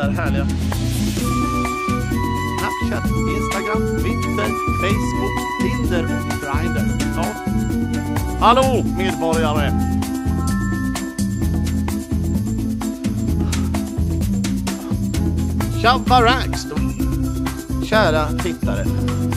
där härliga. Snapchat, Instagram, Twitter, Facebook, Tinder och Grindr. Ja. Hallå medborgare! Tjabba rags då. Kära tittare.